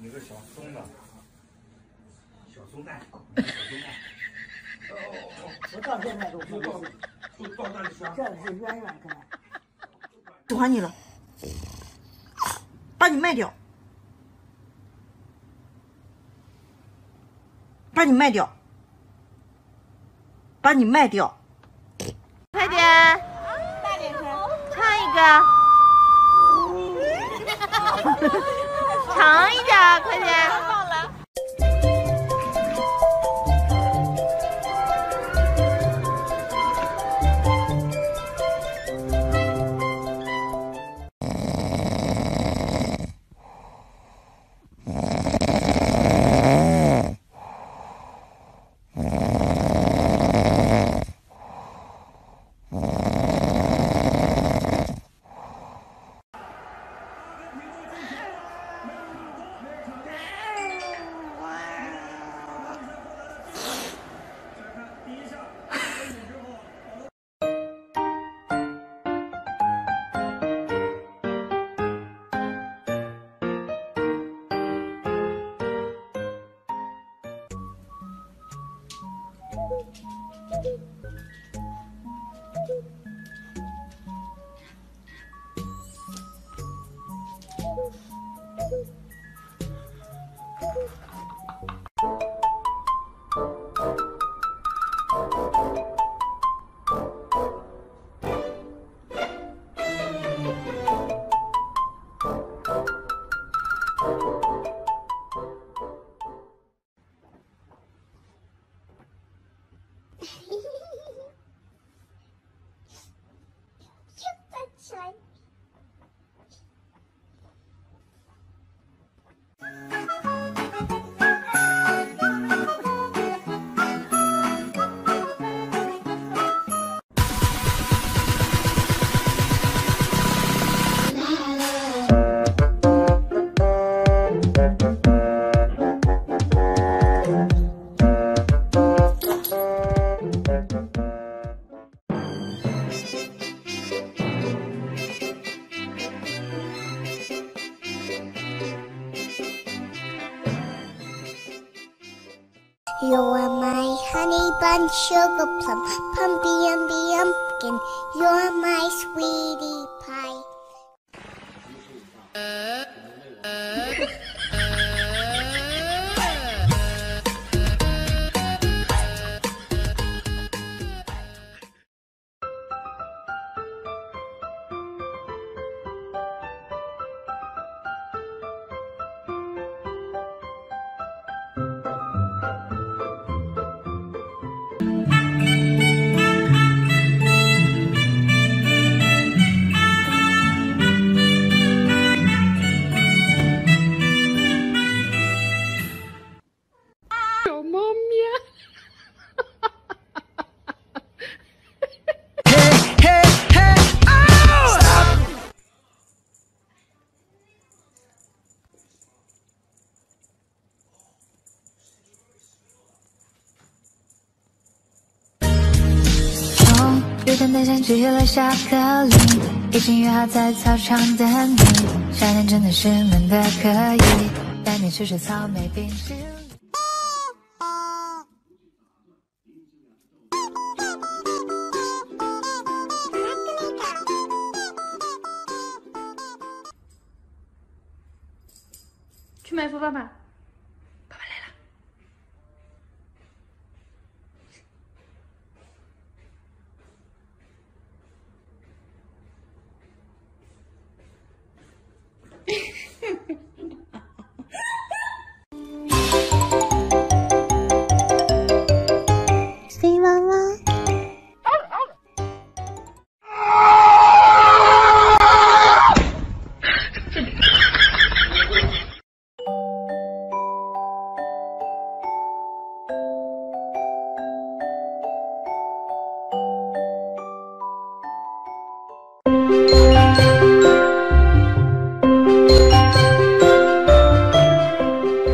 一个小松的，小松蛋， 我到现在都不到那里说，这是远远看。 喜欢你了，把你卖掉，把你卖掉，把你卖掉，快点， 大点声， 唱一个。长一点，快点！ 放了。 You are my honey bun, sugar plum, pumpy umby umpkin. You're my sweetie pie. 雨天的像吃了巧克力，已经约好在操场等你。夏天真的是闷得可以，带你吃吃草莓冰淇淋。 去买衣服，爸爸。